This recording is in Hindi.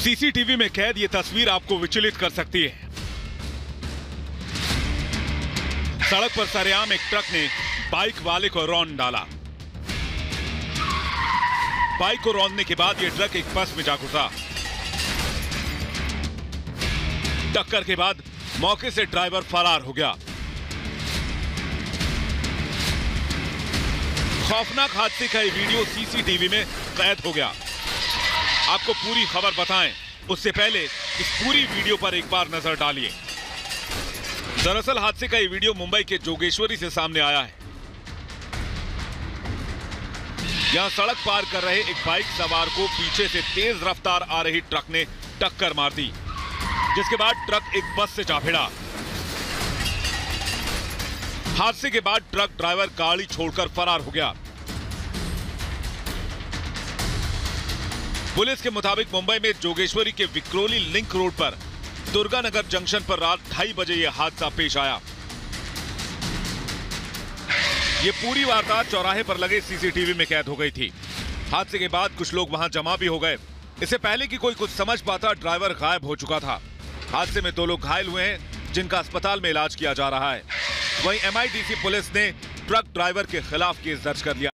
सीसीटीवी में कैद ये तस्वीर आपको विचलित कर सकती है। सड़क पर सरेआम एक ट्रक ने बाइक वाले को रौंद डाला। बाइक को रौंदने के बाद यह ट्रक एक बस में जा घुसा। टक्कर के बाद मौके से ड्राइवर फरार हो गया। खौफनाक हादसे का ये वीडियो सीसीटीवी में कैद हो गया। आपको पूरी खबर बताएं उससे पहले इस पूरी वीडियो पर एक बार नजर डालिए। दरअसल हादसे का ये वीडियो मुंबई के जोगेश्वरी से सामने आया है। यहां सड़क पार कर रहे एक बाइक सवार को पीछे से तेज रफ्तार आ रही ट्रक ने टक्कर मार दी, जिसके बाद ट्रक एक बस से जा भिड़ा। हादसे के बाद ट्रक ड्राइवर गाड़ी छोड़कर फरार हो गया। पुलिस के मुताबिक मुंबई में जोगेश्वरी के विक्रोली लिंक रोड पर दुर्गानगर जंक्शन पर रात 2:30 बजे यह हादसा पेश आया। यह पूरी वारदात चौराहे पर लगे सीसीटीवी में कैद हो गई थी। हादसे के बाद कुछ लोग वहां जमा भी हो गए। इससे पहले कि कोई कुछ समझ पाता, ड्राइवर गायब हो चुका था। हादसे में 2 लोग घायल हुए हैं, जिनका अस्पताल में इलाज किया जा रहा है। वहीं MIDC पुलिस ने ट्रक ड्राइवर के खिलाफ केस दर्ज कर लिया।